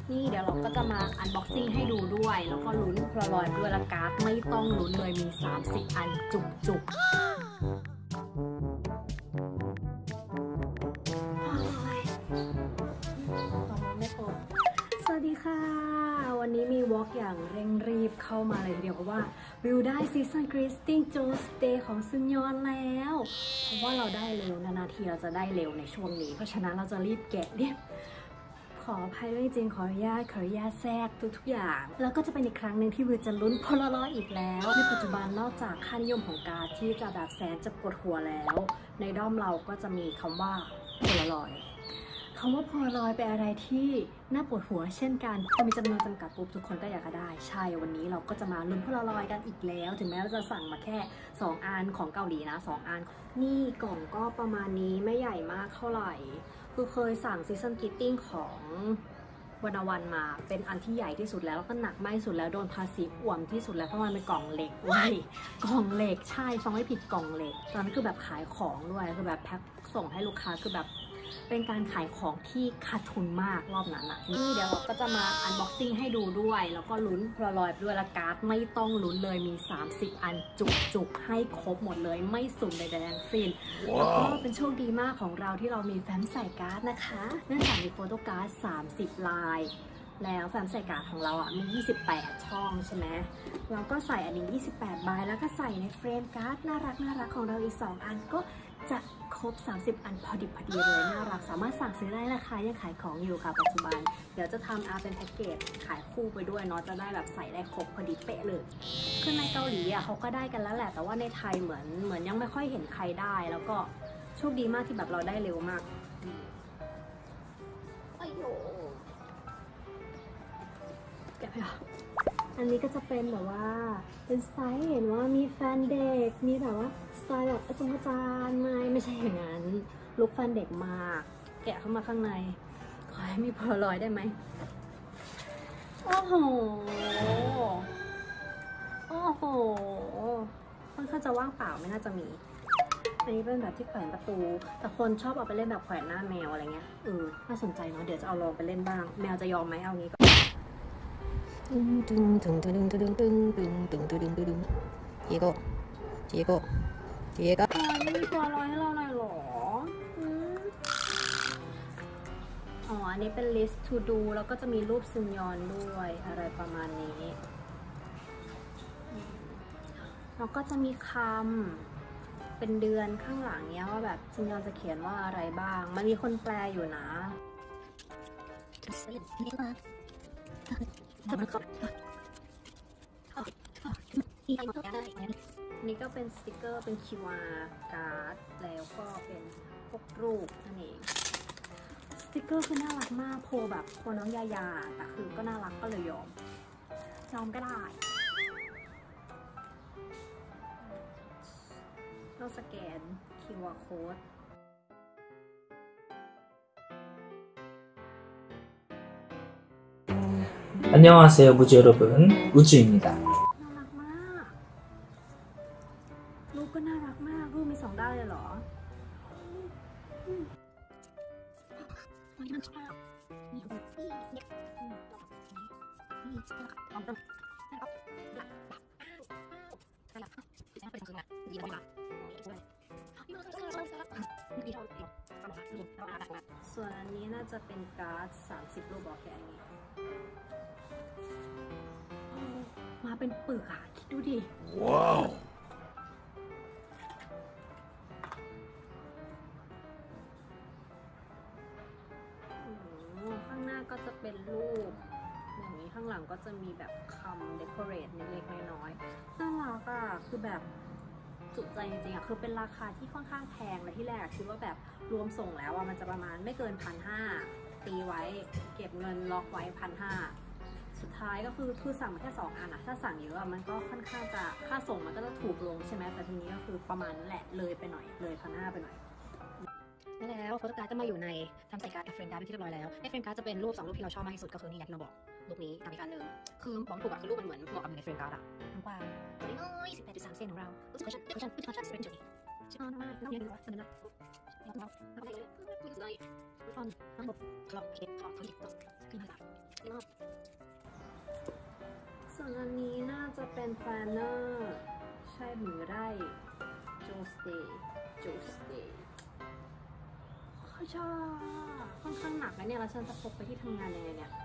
นี่เดี๋ยวเราก็จะมาอันบ็อกซิ่งให้ดูด้วยแล้วก็ลุ้นโพลารอยด์ด้วยละการ์ดไม่ต้องลุ้นเลยมี30อันจุกสวัสดีค่ะวันนี้มีวอล์กอย่างเร่งรีบเข้ามาเลยทีเดียวเพราะว่าวิวได้ซีซันกรีสติ้งโจสเตย์ของซึนยอนแล้วเพราะว่าเราได้เร็วนานๆทีเราจะได้เร็วในช่วงนี้เพราะฉะนั้นเราจะรีบแกะเนี่ยขออภัยด้วยจริงขออนุญาตแทรกทุกอย่างแล้วก็จะเป็นอีกครั้งหนึ่งที่วิวจะลุ้นโพลารอยด์อีกแล้วในปัจจุบันนอกจากค่านิยมของการ์ดที่จะแบบแสนจะปวดหัวแล้วในด้อมเราก็จะมีคำว่าโพลารอยด์คำว่าโพลารอยด์เป็นอะไรที่น่าปวดหัวเช่นกันพอมีจำนวนจำกัดปุ๊บทุกคนก็อยากจะได้ใช่วันนี้เราก็จะมาลุ้นโพลารอยด์กันอีกแล้วถึงแม้เราจะสั่งมาแค่2อันของเกาหลีนะ2อันนี่กล่องก็ประมาณนี้ไม่ใหญ่มากเท่าไหร่คือเคยสั่งซีซันกิตติ้งของวันมาเป็นอันที่ใหญ่ที่สุดแล้วก็หนักมากที่สุดแล้วโดนภาษีอ่วมที่สุดแล้วเพราะมันเป็นกล่องเหล็กเว้ยกล่องเหล็กใช่ฟังไม่ผิดกล่องเหล็กตอนนั้นคือแบบขายของด้วยคือแบบแพ็คส่งให้ลูกค้าคือแบบเป็นการขายของที่ขาดทุนมากรอบนั้นอ่ะนี่เดี๋ยวเราก็จะมาอันบ็อกซิ่งให้ดูด้วยแล้วก็ลุ้นโพลารอยด์ด้วยละการ์ดไม่ต้องลุ้นเลยมี30อันจุกให้ครบหมดเลยไม่สุ่มใดๆทั้งสิ้นแล้วก็เป็นโชคดีมากของเราที่เรามีแฟ้มใส่การ์ดนะคะเนื่องจากมีโฟโต้การ์ด30ลายแล้วแฟ้มใส่การ์ดของเราอ่ะมี28ช่องใช่ไหมเราก็ใส่อันนี้28ใบแล้วก็ใส่ในเฟรมการ์ดน่ารักของเราอีก2อันก็จะครบ30อันพอดีเลยน่ารักสามารถสั่งซื้อได้นะคะยังขายของอยู่ค่ะปัจจุบันเดี๋ยวจะทำเป็นแพ็กเกจขายคู่ไปด้วยเนาะจะได้แบบใส่ได้ครบพอดีเป๊ะเลยคือในเกาหลีอ่ะเขาก็ได้กันแล้วแหละแต่ว่าในไทยเหมือนยังไม่ค่อยเห็นใครได้แล้วก็โชคดีมากที่แบบเราได้เร็วมากแกะไปอ่ะอันนี้ก็จะเป็นแบบว่าเป็นสไตล์เห็นว่ามีแฟนเด็กมีแบบว่าสไตล์แบบอาจารย์ไม่ใช่อย่างนั้นลุคแฟนเด็กมากแกะเข้ามาข้างในขอให้มีโพลารอยด์ได้ไหมโอ้โหค่อนข้างจะว่างเปล่าไม่น่าจะมีอันนี้เป็นแบบที่แขวนประตูแต่คนชอบเอาไปเล่นแบบแขวนหน้าแมวอะไรเงี้ยน่าสนใจเนาะเดี๋ยวจะเอาลองไปเล่นบ้างแมวจะยอมไหมเอางี้ก็이거ไม่มีตัวร้อยให้เราหน่อยหรออันนี้เป็น list to do แล้วก็จะมีรูปซึนยอนด้วยอะไรประมาณนี้แล้วก็จะมีคำเป็นเดือนข้างหลังเนี้ยว่าแบบซึนยอนจะเขียนว่าอะไรบ้างมันมีคนแปลอยู่นะนี่ก็เป็นสติกเกอร์เป็น QR การ์ดแล้วก็เป็นพวกรูปนั่นเองสติกเกอร์คือน่ารักมากโพแบบโพน้องยาแต่คือก็น่ารักก็เลยยอมก็ได้ต้องสแกน QR code 안녕하세요 무지 여러분 우주입니다. น่ารักมากรูปก็น่ารักมากรูปมี2ด้านเลยเหรอส่วนอันนี้น่าจะเป็นการ์ด30รูปบอกแค่นี้มาเป็นปึกอะคิดดูดิว้าวข้างหน้าก็จะเป็นรูปอย่างนี้ข้างหลังก็จะมีแบบคำเดคอเรทเล็กๆน้อยๆน่ารักอะคือแบบจุใจจริงๆอะคือเป็นราคาที่ค่อนข้างแพงและที่แรกคิดว่าแบบรวมส่งแล้วอะมันจะประมาณไม่เกิน1,500ตีไว้เก็บเงินล็อกไว้1,500สุดท้ายก็คือสั่งมาแค่2อันอะถ้าสั่งเยอะมันก็ค่อนข้างจะค่าส่งมันก็จะถูกลงใช่ไหมแต่ทีนี้ก็คือประมาณนั้นแหละเลยไปหน่อยเลย1,500ไปหน่อยแล้วโฟโต้การ์ดก็มาอยู่ในทำใส่การ์ดกับเฟรมการ์ดเป็นที่เรียบร้อยแล้วในเฟรมการ์ดจะเป็นรูป2รูปที่เราชอบมากที่สุดก็คือนี่อย่างที่เราบอกรูปนี้กับอีกอันหนึ่งคือบอกถูกอะคือรูปมันเหมือนเหมาะกับในเฟรมการ์ดอะน้องกวางตัวน้อย18.3 เซนของเรารู้สึกว่าฉันเป็นจุดนี้ชอบมากน้องยังดูว่าสนุกนะน้องเลยทุกคนน้องบอกคลอกเค้กคลอกเขาหยิบตัวขึ้นมาจากนี่มากส่วนอันนี้น่าจะเป็น planner ใช่หรือได้โจสเตย์ค่อนข้างหนักนะเนี่ยแล้วฉันจะพกไปที่ทำงานยังไงเนี่ย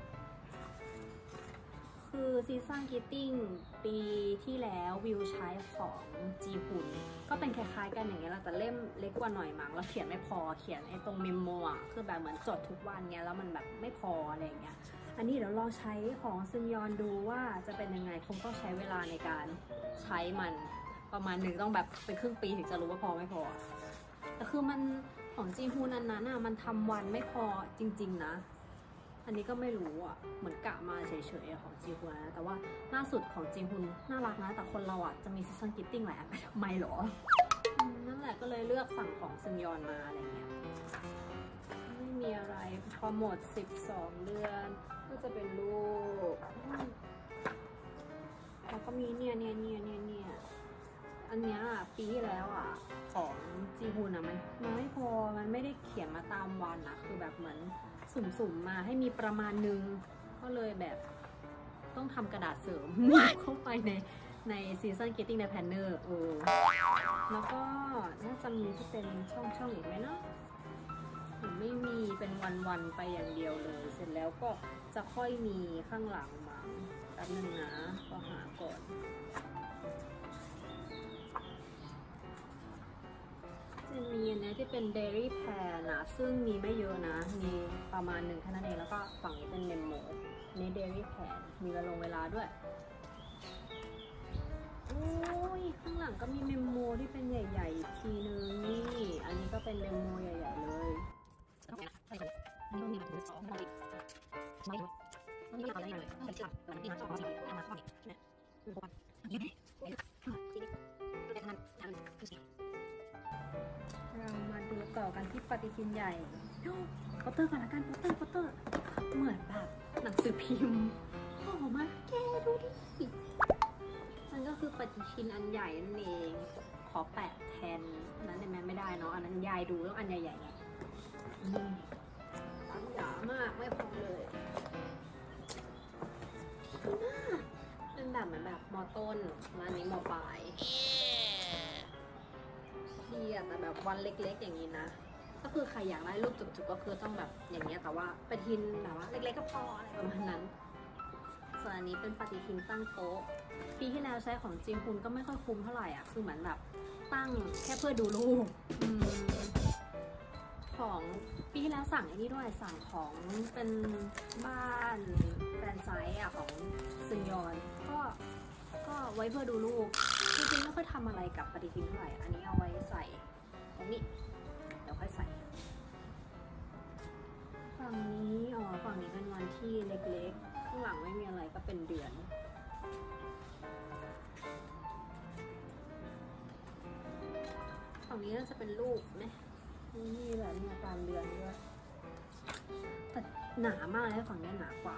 คือซีซั่นกิตติ้งปีที่แล้ววิวใช้ของจีฮุนก็เป็นคล้ายๆกันอย่างเงี้ยแต่เล่มเล็กกว่าหน่อยมั้งแล้วเขียนไม่พอเขียนไอ้ตรงเมมโมอ่ะคือแบบเหมือนจดทุกวันเงี้ยแล้วมันแบบไม่พออะไรเงี้ยอันนี้เดี๋ยวลองใช้ของซึนยอนดูว่าจะเป็นยังไงคงต้องใช้เวลาในการใช้มันประมาณหนึ่งต้องแบบเป็นครึ่งปีถึงจะรู้ว่าพอไม่พอแต่คือมันของจีฮุนอันนั้นอ่ะมันทำวันไม่พอจริงๆนะอันนี้ก็ไม่รู้อ่ะเหมือนกะมาเฉยๆของจีฮุนนะแต่ว่าล่าสุดของจีฮุนน่ารักนะแต่คนเราอ่ะจะมีซีซันกิตติ้งหลายอันไปทำไมหรอนั่นแหละก็เลยเลือกสั่งของซึนยอนมาอะไรเงี้ยไม่มีอะไรพอหมด12 เดือนก็จะเป็นลูกแล้วก็มีเนี่ยอันเนี้ยปีที่แล้วอ่ะของจีฮุนอ่ะมันไม่พอมันไม่ได้เขียนมาตามวันนะคือแบบเหมือนสุ่มมาให้มีประมาณนึงก็เลยแบบต้องทำกระดาษเสริม เข้าไปในซีซันเกตติ้งในแพนเนอร์แล้วก็น่าจะมีที่เป็นช่องอีกไหมเนาะไม่มีเป็นวันๆไปอย่างเดียวเลยเสร็จแล้วก็จะค่อยมีข้างหลังมั้งแป๊บนึงนะก็หาก่อนจะมีอันนี้ที่เป็น Dairy Plan นะซึ่งมีไม่เยอะนะมีประมาณหนึ่งแค่นั้นเองแล้วก็ฝั่งนี้เป็น Memo นี่ Dairy Plan มีเวลาด้วยโอ้ยข้างหลังก็มี Memo ที่เป็นใหญ่ๆอีกทีนึงนี่อันนี้ก็เป็น Memo ใหญ่ๆเลยเรามาดูต่อกันที่ปฏิทินใหญ่โปสเตอร์ก่อนละกันโปสเตอร์เหมือนแบบหนังสือพิมพ์โอ้มาแกดูดิมันก็คือปฏิทินอันใหญ่นั่นเองขอแปะแทนนั้นได้ไหมไม่ได้เนาะอันนั้นยายดูต้องอันใหญ่ๆไงอันใหญ่มากไม่พอเลยเป็นแบบเหมือนแบบมอต้นร้านนี้มอปลายดีอะแต่แบบวันเล็กๆอย่างนี้นะก็คือใครอยากได้รูปจุกๆก็คือต้องแบบอย่างเงี้ยแต่ว่าปฏิทินแบบว่าเล็กๆก็พออะไรประมาณนั้นส่วนอันนี้เป็นปฏิทินตั้งโต๊ะปีที่แล้วใช้ของจีฮุนก็ไม่ค่อยคุ้มเท่าไหร่อ่ะคือเหมือนแบบตั้งแค่เพื่อดูรูปของปีที่แล้วสั่งไอ้นี่ด้วยสั่งของเป็นบ้านแฟรนไชส์อ่ะของซึนยอนก็ไว้เพื่อดูรูปจริงๆไม่ค่อยทำอะไรกับปฏิทินเท่าไหร่อันนี้เอาไว้ใส่ตรงนี้เดี๋ยวค่อยใส่ฝั่งนี้ฝั่งนี้เป็นวันที่เล็กๆข้างหลังไม่มีอะไรก็เป็นเดือนฝั่งนี้น่าจะเป็นรูปไหมนี่แบบนี้ตามเดือนด้วยแต่หนามากเลยฝั่งนี้หนากว่า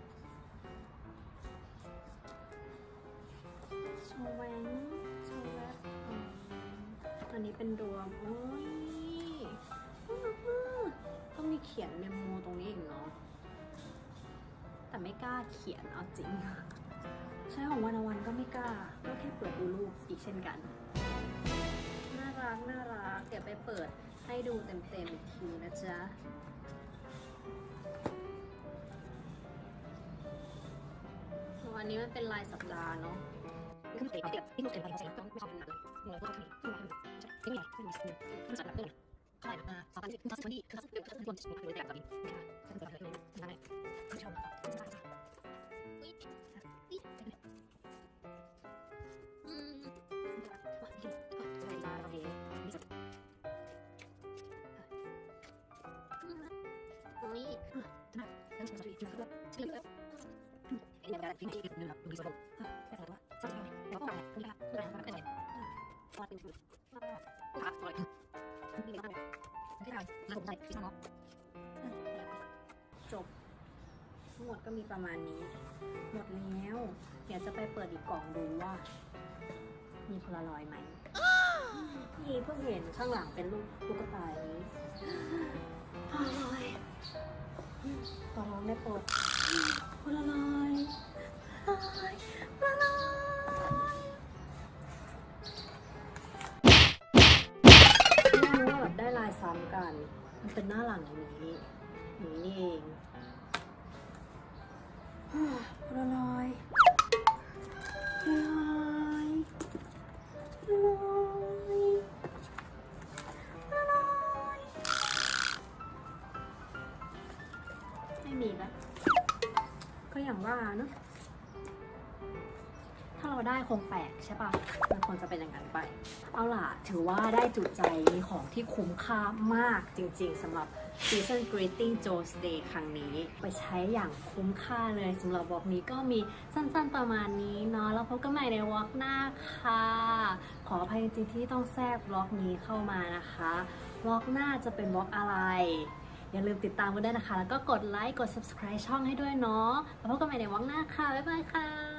โชว์แวอันนี้เป็นรวมโอ้ยต้องมีเขียนเมมโมตรงนี้อีกเนาะแต่ไม่กล้าเขียนเอาจริงใช้ของวันก็ไม่กล้าก็แค่เปิดดูรูปอีกเช่นกันน่ารักเดี๋ยวไปเปิดให้ดูเต็มอีกทีนะจ๊ะวันนี้มันเป็นรายสัปดาห์เนาะจบทั้งหมดก็มีประมาณนี้หมดแล้วเดี๋ยวจะไปเปิดอีกกล่องดูว่ามีโพลารอยด์ไหมพี่เพิ่งเห็นข้างหลังเป็นรูปตุ๊กตานี้ต่อรองได้โปรดโพลารอยด์ก็อย่างว่าเนอะถ้าเราได้คงแปลกใช่ปะมันคงจะเป็นอย่างนั้นไปเอาล่ะถือว่าได้จุใจมีของที่คุ้มค่ามากจริงๆสำหรับ Season Greeting Joe's Day ครั้งนี้ไปใช้อย่างคุ้มค่าเลยสำหรับวอล์กนี้ก็มีสั้นๆประมาณนี้เนาะแล้วพบกันใหม่ในวอล์กหน้าค่ะขออภัยจริงๆที่ต้องแทรกวอล์กนี้เข้ามานะคะวอล์กหน้าจะเป็นวอล์กอะไรอย่าลืมติดตามกันด้วยนะคะแล้วก็กดไลค์กด subscribe ช่องให้ด้วยเนาะแล้วพบกันใหม่ในวอล์กหน้าค่ะบ๊ายบายค่ะ